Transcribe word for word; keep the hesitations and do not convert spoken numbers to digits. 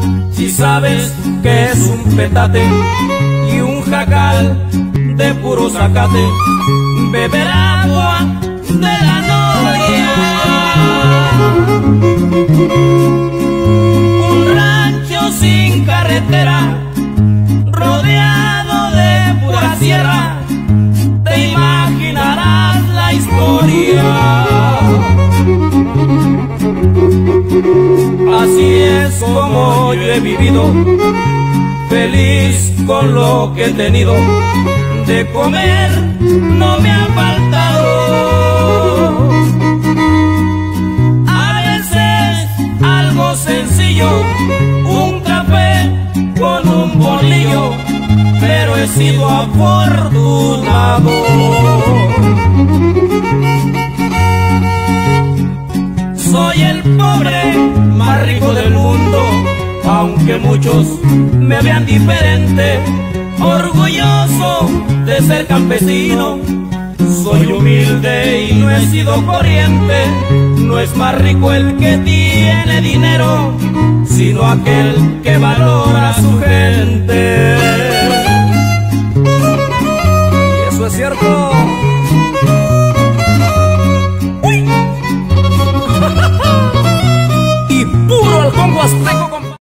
Si sabes que es un petate y un jacal de puro zacate, beber agua de la noria. Un rancho sin carretera, rodeado de pura sierra, te imaginarás la historia. Así es como yo he vivido, feliz con lo que he tenido. De comer no me ha faltado. A veces algo sencillo, un café con un bolillo, pero he sido afortunado. Soy el pobre más rico del mundo, aunque muchos me vean diferente. Orgulloso de ser campesino, soy humilde y no he sido corriente. No es más rico el que tiene dinero, sino aquel que valora a su gente.